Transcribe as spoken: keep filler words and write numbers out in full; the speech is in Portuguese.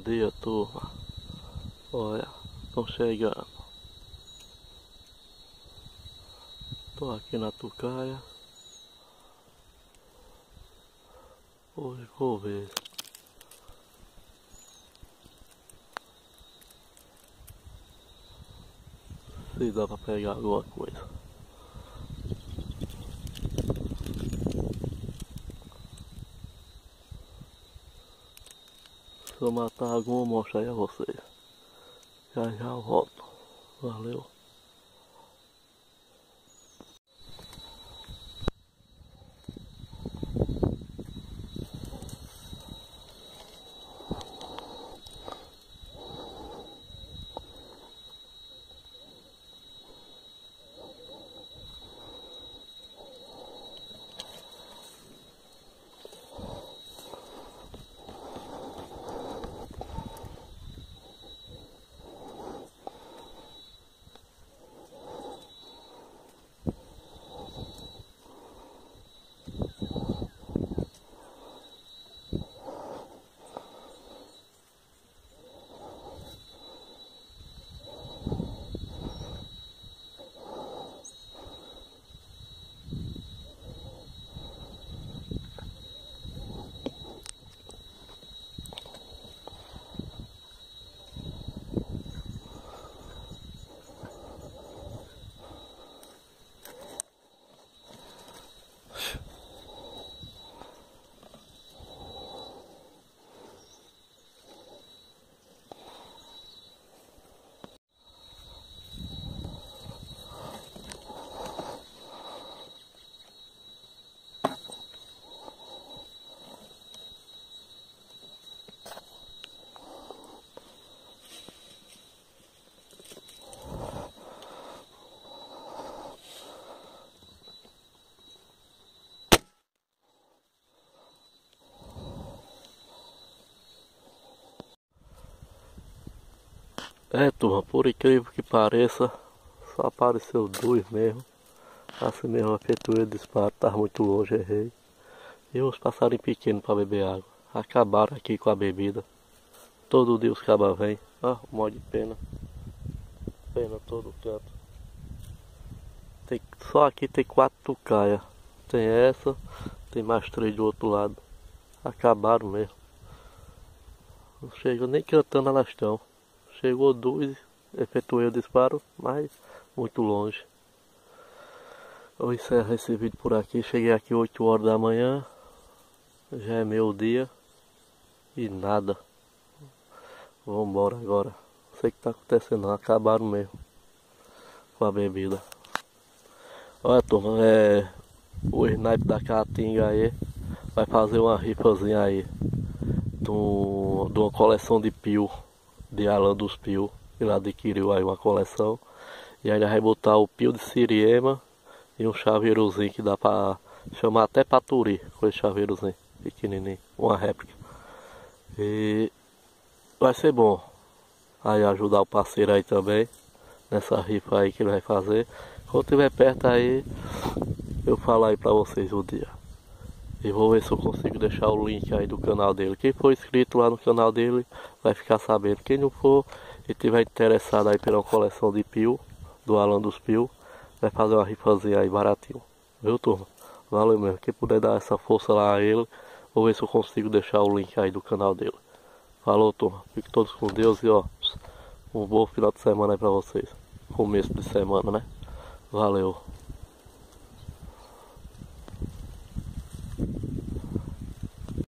Bom dia, turma. Olha, estão chegando. Tô aqui na tucaia. Hoje vou ver se dá pra pegar alguma coisa. Se eu matar algum, eu mostro aí a vocês. Já já eu volto. Valeu. É, turma, por incrível que pareça, só apareceu dois mesmo. Assim mesmo, a feitura de disparo, tava muito longe, errei. E uns passarinhos pequenos para beber água. Acabaram aqui com a bebida. Todo dia os cabas vêm. Ah, um monte de pena. Pena todo canto. Tem, só aqui tem quatro tucaias. Tem essa, tem mais três do outro lado. Acabaram mesmo. Não chegou nem cantando, elas estão. Chegou duas, efetuei o disparo, mas muito longe. Eu encerro esse vídeo por aqui. Cheguei aqui oito horas da manhã. Já é meio dia. E nada. Vamos embora agora. Não sei o que está acontecendo, não. Acabaram mesmo com a bebida. Olha, turma, é o snipe da Caatinga aí vai fazer uma rifazinha aí de, um, de uma coleção de pio de Alan dos Pio. Ele adquiriu aí uma coleção. E ainda vai botar o pio de Siriema e um chaveirozinho que dá pra chamar até paturi com esse chaveirozinho pequenininho, uma réplica. E vai ser bom aí ajudar o parceiro aí também nessa rifa aí que ele vai fazer. Quando tiver perto aí eu falo aí pra vocês o dia. E vou ver se eu consigo deixar o link aí do canal dele. Quem for inscrito lá no canal dele vai ficar sabendo. Quem não for e tiver interessado aí pela coleção de pio do Alan dos Pio, vai fazer uma rifazinha aí baratinho. Viu, turma? Valeu mesmo. Quem puder dar essa força lá a ele, vou ver se eu consigo deixar o link aí do canal dele. Falou, turma. Fiquem todos com Deus e ó, um bom final de semana aí pra vocês. Começo de semana, né? Valeu.